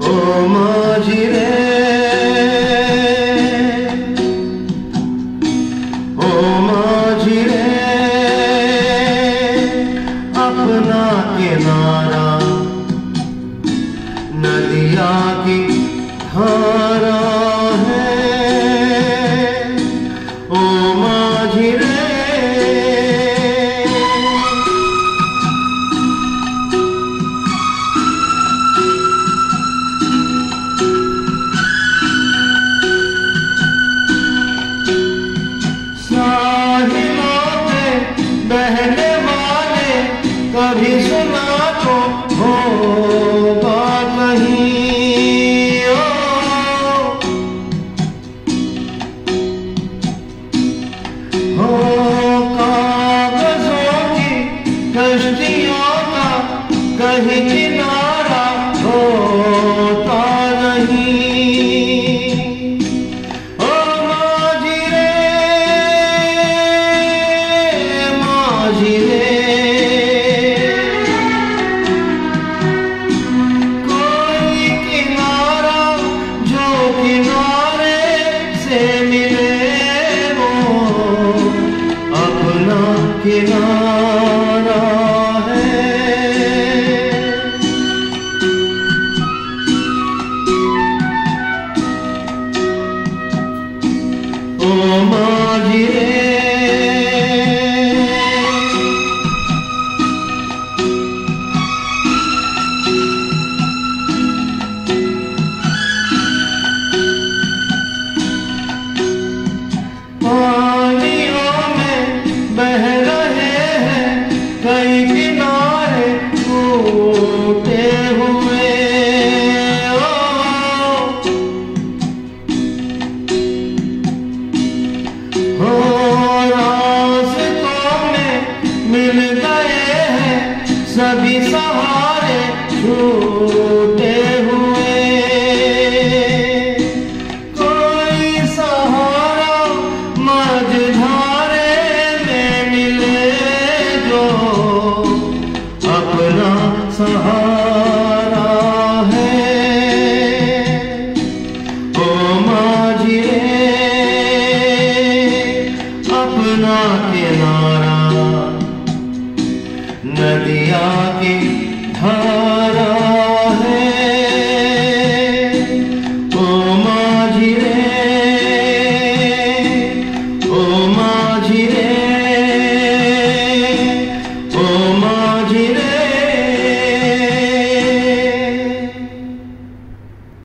ओ माझी रे, ओ माझी रे, अपना किनारा नदिया की धारा है। ओ माझी रे, बहने वाले कभी सुना तो होगा कहीं। हो कागजों की कश्तियों का कहीं किनारा होता नहीं। कोई किनारा जो किनारे से मिले वो अपना किनारा है। ओ माझी रे, पानियों में बह रहे हैं कई किनारे टूटे हुए। हो रास्तों में मिल गए हैं सभी सहारे छूटे हुए। मझधारे में मिले जो अपना सहारा है। ओ माझी रे, अपना किनारा नदिया की